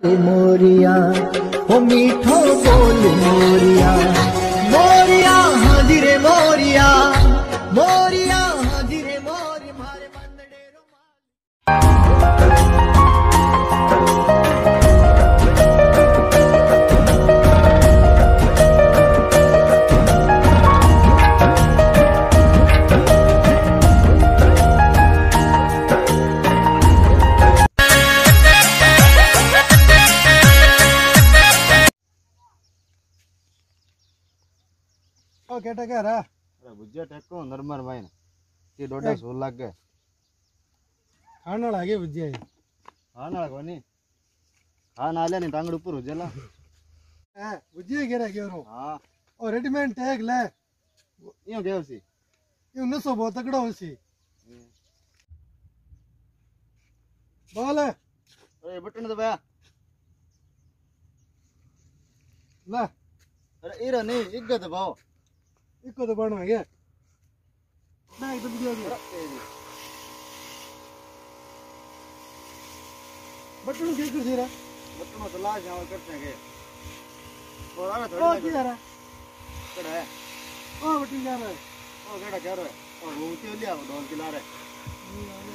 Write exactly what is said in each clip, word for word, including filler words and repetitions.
मोरिया ओ मीठो बोल मोरिया मोरिया हाजी रे मोरिया मोरिया हाजी रे मोरी मारे मंदड़े ओ केटा क्या रहा अरे भुजिया टेको नरमर भाई ये डोडा सोल लाग गए खाना लागे भुजिया ही हाँ ना कोनी हाँ ना ले नहीं टांगड़ ऊपर हो जाला है भुजिया गिरा क्यों रो हाँ और रेडीमेड टैग ले यूं क्या उसी ये नसो बहुत तगड़ा उसी बोल अरे बटन दबाया ला अरे इरा नहीं इज्जत दबाओ इको तो बनवा गया ना एकदम भुजिया गया बटन क्या कर दे रहा बटन तो लाज यहाँ करते हैं और आना ओ थोड़ी क्या रहा कड़ा है ओ बटन क्या रहा ओ केड़ा क्या रहा है और वो उसे लिया वो ढोल खिला रहे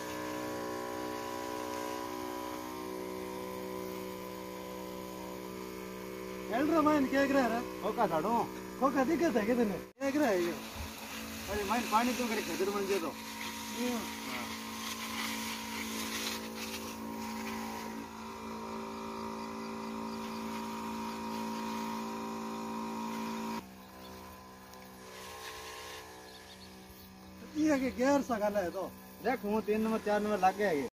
एल्ड्रा माइन क्या कर रहा होका साड़ो खोखा दिक्कत है कितने क्या कर रहा है ये अरे मैं पानी क्यों करे खजूर बन गया तो ये के गैर सा गाला है तो देख हूँ तीन नंबर चार नंबर लग गया ये